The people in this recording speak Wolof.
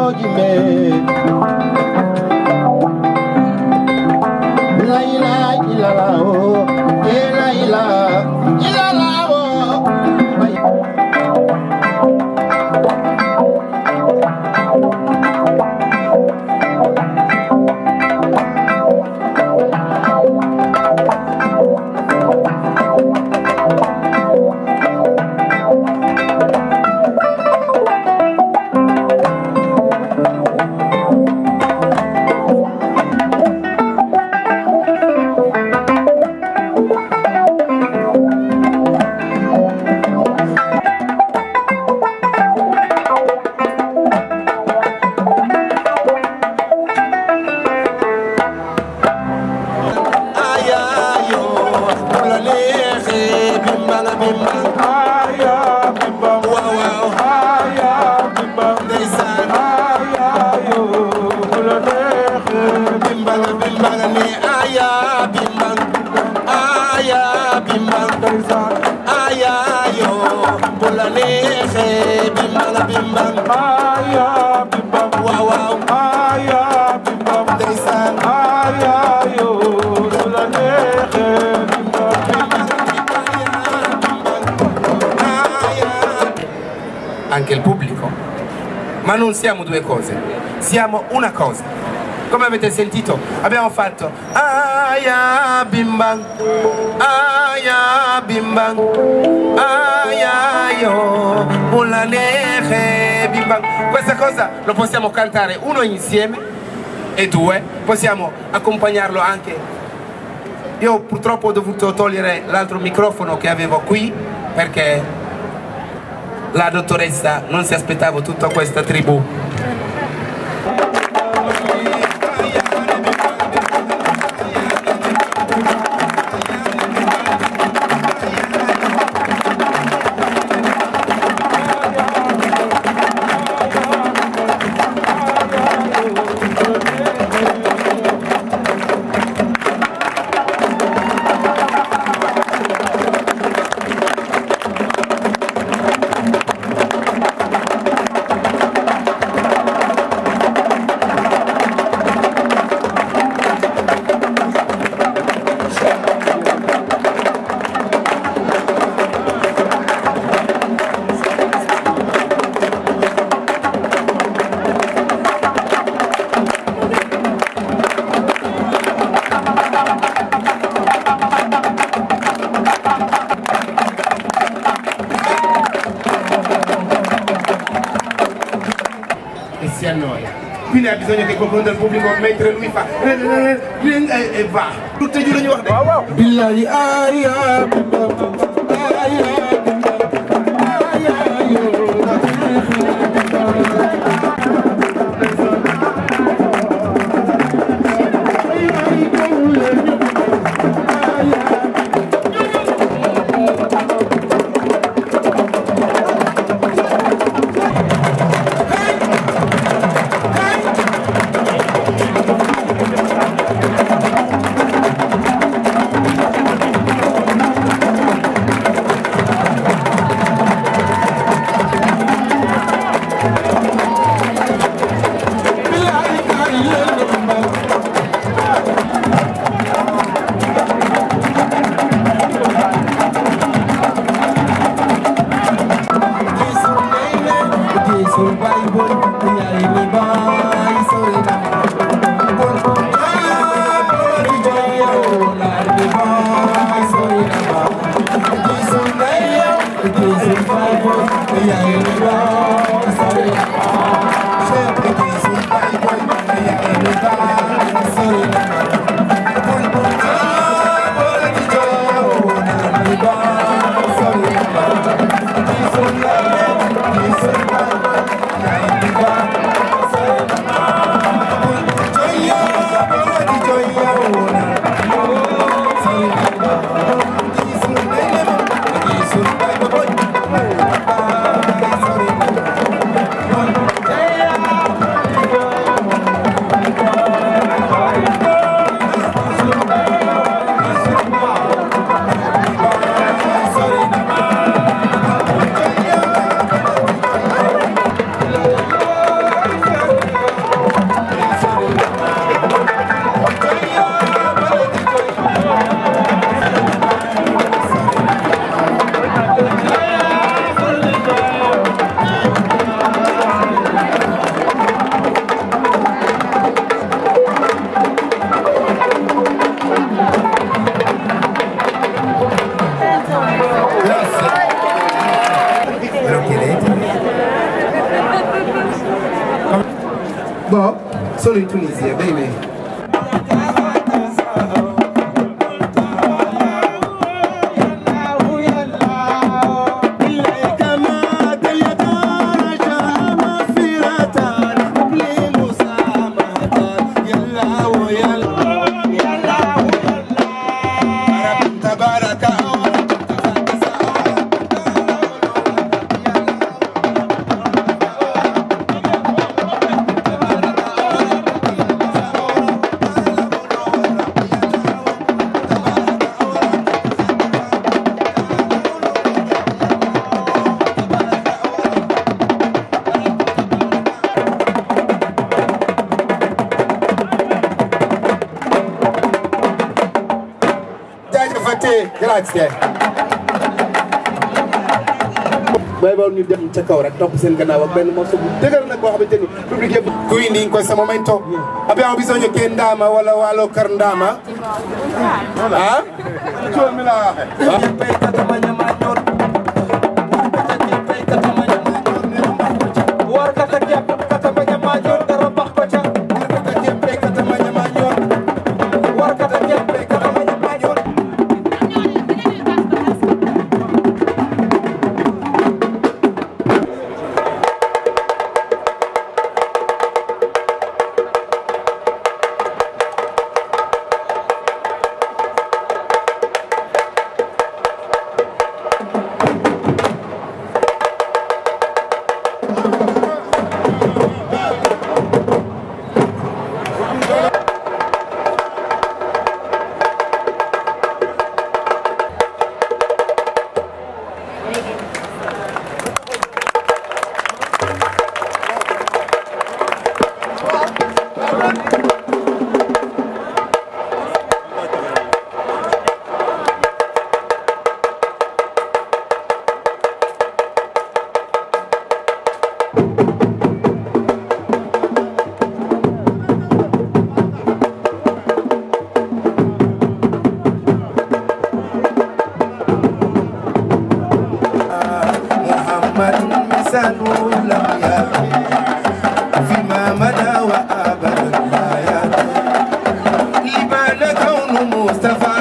Anche il pubblico, ma non siamo due cose, siamo una cosa. Come avete sentito abbiamo fatto aya bim bang, aya bim bang, aya yo bullaneche bim bang. Questa cosa lo possiamo cantare uno insieme e due, possiamo accompagnarlo anche. Io purtroppo ho dovuto togliere l'altro microfono che avevo qui perché la dottoressa non si aspettava tutta questa tribù. Si annoia, quindi ha bisogno che qualcuno del pubblico mentre lui fa e va tutti e giù ogni volta billahi aia Bon, solo in Tunisia, baby. Grazie. Bay bal ñu dem ca kaw rek topp seen gannaaw ak benn morceau bu dëgër nag boo xamante ni public yëpp. Quindi in questo momento abbiamo bisogno che ndama wala walo kar ndama. Ah? Mustafa